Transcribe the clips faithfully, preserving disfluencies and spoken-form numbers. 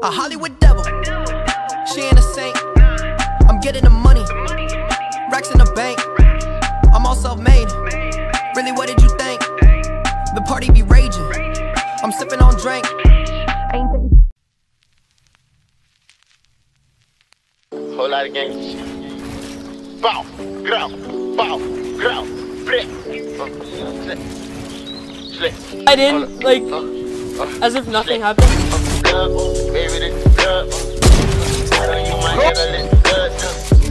A Hollywood devil, she ain't a saint. I'm getting the money, racks in the bank. I'm all self-made. Really, what did you think? The party be raging. I'm sipping on drink. I ain't taking whole lot of gangster shit. Bow, growl, bow, growl, flip. I didn't, like, as if nothing happened. Baby, this blood. I don't use my head, I let the blood jump.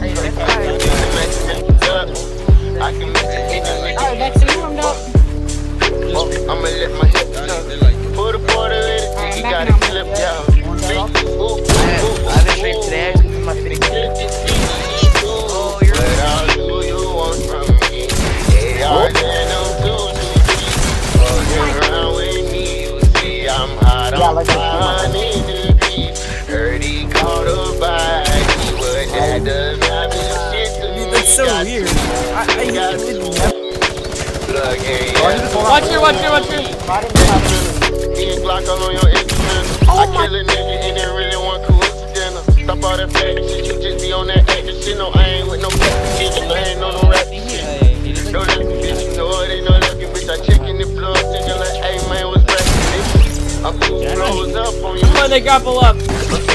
I can make it in the neck. Alright, back to you, I'm done. I'ma let my head jump. Put a quarter in it, you gotta clip, y'all. I've been straight today, I just my fitting. Oh, you're what all do you want from me? They are then on two, fucking around with me, you see I'm hot on fire, need to be. Heard he caught a bite, but that does not mean shit to me. That's so weird. I, I didn't Plug in. Watch here, watch here, watch here. He Glock all on your Instagram. I kill a nigga and it really one coincidental. Stop all that fake shit, you just be on that acting shit. No, I ain't with no fucking shit, I ain't on no rap shit. No lucky bitch, you know it ain't no lucky bitch. I check in the blood, nigga like, hey man, what's rapping, nigga? I'm putting rolls up on you. Come on, they grapple up.